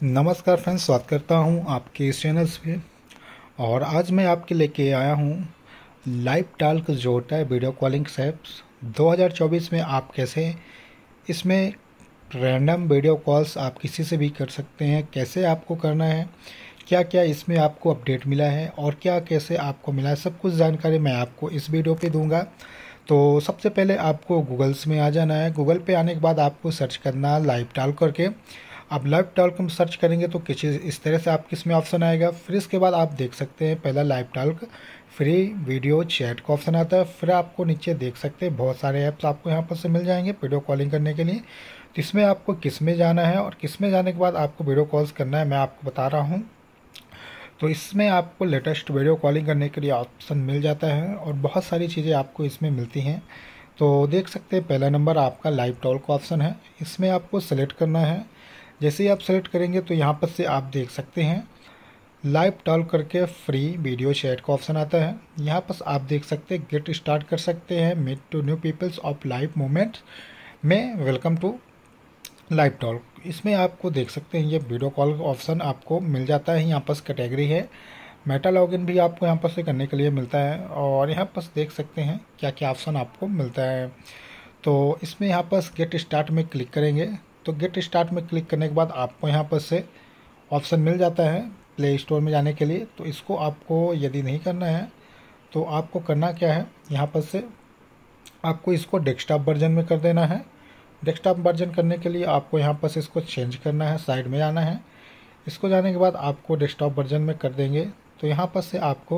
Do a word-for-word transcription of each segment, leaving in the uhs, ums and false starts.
नमस्कार फ्रेंड्स, स्वागत करता हूं आपके इस चैनल्स पे। और आज मैं आपके लेके आया हूं लाइव टॉक जो होता है वीडियो कॉलिंग ऐप्स दो हज़ार चौबीस में आप कैसे इसमें रैंडम वीडियो कॉल्स आप किसी से भी कर सकते हैं, कैसे आपको करना है, क्या क्या इसमें आपको अपडेट मिला है और क्या कैसे आपको मिला है, सब कुछ जानकारी मैं आपको इस वीडियो पे दूंगा। तो सबसे पहले आपको गूगल्स में आ जाना है। गूगल पे आने के बाद आपको सर्च करना है लाइव टॉक करके। आप लाइव टॉक में सर्च करेंगे तो किस इस तरह से आपके इसमें ऑप्शन आएगा। फिर इसके बाद आप देख सकते हैं पहला live talk free video chat का ऑप्शन आता है। फिर आपको नीचे देख सकते हैं बहुत सारे ऐप्स आपको यहाँ पर से मिल जाएंगे वीडियो कॉलिंग करने के लिए। तो इसमें आपको किस में जाना है और किस में जाने के बाद आपको वीडियो कॉल्स करना है मैं आपको बता रहा हूँ। तो इसमें आपको लेटेस्ट वीडियो कॉलिंग करने के लिए ऑप्शन मिल जाता है और बहुत सारी चीज़ें आपको इसमें मिलती हैं। तो देख सकते हैं पहला नंबर आपका लाइव टॉक का ऑप्शन है, इसमें आपको सेलेक्ट करना है। जैसे ही आप सेलेक्ट करेंगे तो यहाँ पर से आप देख सकते हैं लाइव टॉक करके फ्री वीडियो चैट का ऑप्शन आता है। यहाँ पर आप देख सकते हैं गेट स्टार्ट कर सकते हैं, meet to new peoples of live moment में वेलकम टू लाइव टॉक। इसमें आपको देख सकते हैं ये वीडियो कॉल ऑप्शन आपको मिल जाता है। यहाँ पर कैटेगरी है, मेटा लॉगिन भी आपको यहाँ पर से करने के लिए मिलता है और यहाँ पर देख सकते हैं क्या क्या ऑप्शन आपको मिलता है। तो इसमें यहाँ पर गेट स्टार्ट में क्लिक करेंगे तो गेट स्टार्ट में क्लिक करने के बाद आपको यहाँ पर से ऑप्शन मिल जाता है प्ले स्टोर में जाने के लिए। तो इसको आपको यदि नहीं करना है तो आपको करना क्या है, यहाँ पर से आपको इसको डेस्कटॉप वर्जन में कर देना है। डेस्कटॉप वर्जन करने के लिए आपको यहाँ पर से इसको चेंज करना है, साइड में जाना है। इसको जाने के बाद आपको डेस्कटॉप वर्जन में कर देंगे तो यहाँ पर से आपको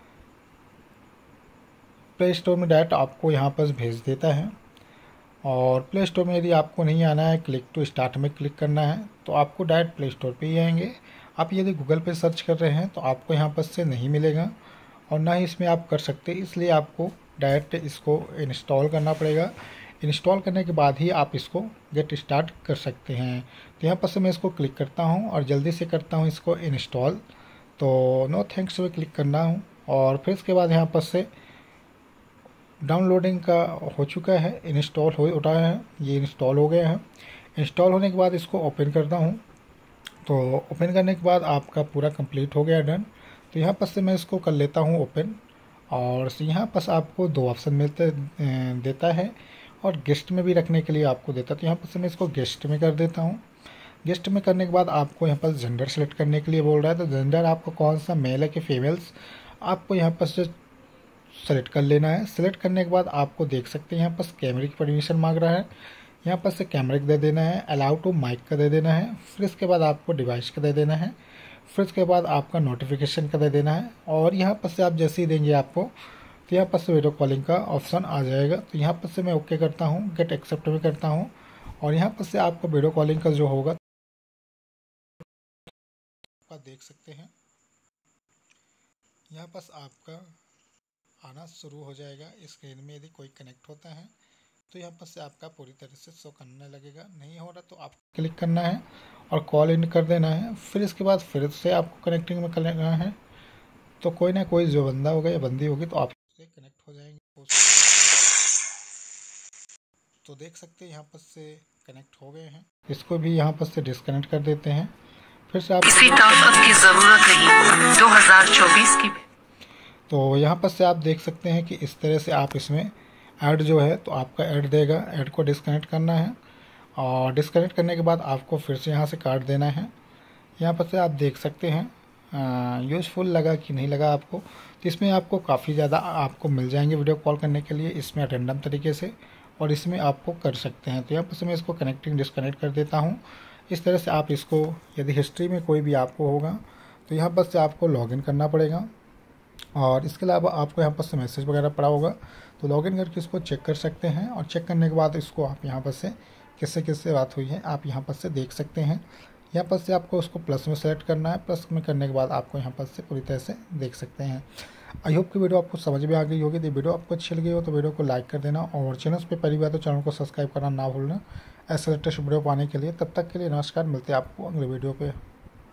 प्ले स्टोर में डायरेक्ट आपको यहाँ पर भेज देता है। और प्ले स्टोर में यदि आपको नहीं आना है, क्लिक टू स्टार्ट में क्लिक करना है तो आपको डायरेक्ट प्ले स्टोर पे ही आएंगे। आप यदि गूगल पे सर्च कर रहे हैं तो आपको यहाँ पर से नहीं मिलेगा और ना ही इसमें आप कर सकते, इसलिए आपको डायरेक्ट इसको इंस्टॉल करना पड़ेगा। इंस्टॉल करने के बाद ही आप इसको गेट स्टार्ट कर सकते हैं। तो यहाँ पर से मैं इसको क्लिक करता हूँ और जल्दी से करता हूँ इसको इंस्टॉल। तो नो थैंक्स पे क्लिक करना हूँ और फिर इसके बाद यहाँ पर से डाउनलोडिंग का हो चुका है, इंस्टॉल हो उठा है, ये इंस्टॉल हो गया है। इंस्टॉल होने के बाद इसको ओपन करता हूँ तो ओपन करने के बाद आपका पूरा कंप्लीट हो गया, डन। तो यहाँ पर से मैं इसको कर लेता हूँ ओपन और यहाँ पर आपको दो ऑप्शन मिलते देता है और गेस्ट में भी रखने के लिए आपको देता है। तो यहाँ पर से मैं इसको गेस्ट में कर देता हूँ। गेस्ट में करने के बाद आपको यहाँ पर जेंडर सेलेक्ट करने के लिए बोल रहा है। तो जेंडर आपको कौन सा, मेल है कि फीमेल्स, आपको यहाँ पर से सेलेक्ट कर लेना है। सेलेक्ट करने के बाद आपको देख सकते हैं यहाँ पर कैमरे की परमिशन मांग रहा है, यहाँ पर से कैमरे का दे देना है, अलाउ टू माइक का दे देना है। फिर इसके बाद आपको डिवाइस का दे देना है। फिर इसके बाद आपका नोटिफिकेशन का दे देना है और यहाँ पर से आप जैसे ही देंगे आपको तो यहाँ पर से वीडियो कॉलिंग का ऑप्शन आ जाएगा। तो यहाँ पर से मैं ओके करता हूँ, गेट एक्सेप्ट भी करता हूँ और यहाँ पर से आपको वीडियो कॉलिंग का जो होगा आप देख सकते हैं यहाँ पर आपका आना शुरू हो जाएगा। स्क्रीन में यदि कोई कनेक्ट होता है तो यहाँ पर से आपका पूरी तरह से शो करने लगेगा, नहीं हो रहा तो आप क्लिक करना है और कॉल इन कर देना है। फिर इसके बाद फिर से आपको कनेक्टिंग में करना है तो कोई ना कोई जो बंदा होगा या बंदी होगी तो आप से कनेक्ट हो जाएंगे। तो देख सकते हैं यहाँ पर से कनेक्ट हो गए हैं, इसको भी यहाँ पर से डिस्कनेक्ट कर देते हैं। फिर से आप किसी ताकत की जरूरत नहीं दो हज़ार चौबीस की। तो यहाँ पर से आप देख सकते हैं कि इस तरह से आप इसमें ऐड जो है तो आपका ऐड देगा। ऐड को डिस्कनेक्ट करना है और डिस्कनेक्ट करने के बाद आपको फिर से यहाँ से काट देना है। यहाँ पर से आप देख सकते हैं यूज़फुल लगा कि नहीं लगा आपको। तो इसमें आपको काफ़ी ज़्यादा आपको मिल जाएंगे वीडियो कॉल करने के लिए इसमें रैंडम तरीके से, और इसमें आपको कर सकते हैं। तो यहाँ पर से मैं इसको कनेक्टिंग डिस्कनेक्ट कर देता हूँ। इस तरह से आप इसको, यदि हिस्ट्री में कोई भी आपको होगा तो यहाँ पर से आपको लॉगिन करना पड़ेगा और इसके अलावा आपको यहाँ पर से मैसेज वगैरह पड़ा होगा तो लॉगिन करके इसको चेक कर सकते हैं। और चेक करने के बाद इसको आप यहाँ पर से किससे किससे बात हुई है आप यहाँ पर से देख सकते हैं। यहाँ पर से आपको उसको प्लस में सेलेक्ट करना है, प्लस में करने के बाद आपको यहाँ पर से पूरी तरह से देख सकते हैं। आई होप कि वीडियो आपको समझ में आ गई होगी। यदि वीडियो आपको अच्छी लगी हो तो वीडियो को लाइक कर देना और चैनल पे पहली बार तो चैनल को सब्सक्राइब करना ना भूलना ऐसे लेटेस्ट वीडियो पाने के लिए। तब तक के लिए नमस्कार, मिलते हैं आपको अगले वीडियो पे।